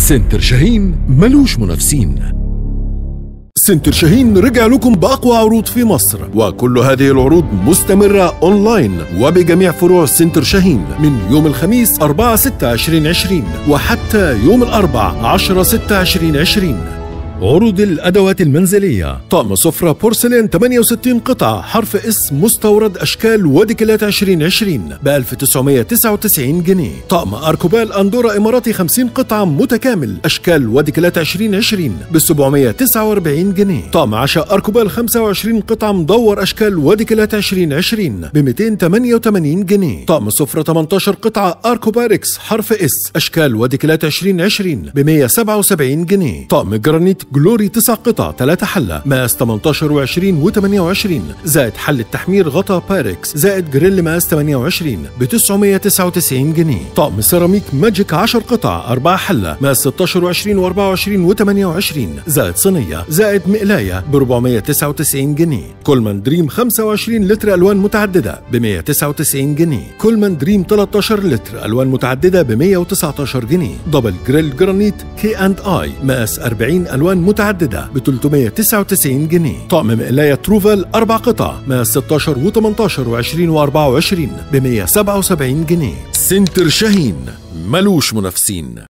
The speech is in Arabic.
سنتر شاهين ملوش منافسين. سنتر شاهين رجع لكم بأقوى عروض في مصر، وكل هذه العروض مستمرة أونلاين وبجميع فروع سنتر شاهين من يوم الخميس 4/6/2020 وحتى يوم الأربع 10/6/2020. عروض الأدوات المنزلية: طقم سفرة بورسلين 68 قطعة حرف اس مستورد أشكال وديكلات 2020 ب 1999 جنيه. طقم أركوبال أندورا إماراتي 50 قطعة متكامل أشكال وديكلات 2020 ب 749 جنيه. طقم عشاء أركوبال 25 قطعة مدور أشكال وديكلات 2020 ب 288 جنيه. طقم سفرة 18 قطعة أركوباركس حرف اس أشكال وديكلات 2020 ب 177 جنيه. طقم جرانيت جلوري 9 قطع 3 حلة مقاس 18 و20 و28 زائد حلة تحمير غطا باركس زائد جريل مقاس 28 ب 999 جنيه. طقم سيراميك ماجيك 10 قطع 4 حلة مقاس 16 و20 و24 و28 زائد صينية زائد مقلاية ب 499 جنيه. كولمان دريم 25 لتر ألوان متعددة ب 199 جنيه. كولمان دريم 13 لتر ألوان متعددة ب 119 جنيه. دبل جريل جرانيت كي اند اي مقاس 40 ألوان متعددة ب 399 جنيه. طقم مقلاية تروفال 4 قطع مقاس 16 و18 و20 و24 ب 177 جنيه. سنتر شاهين ملوش منافسين.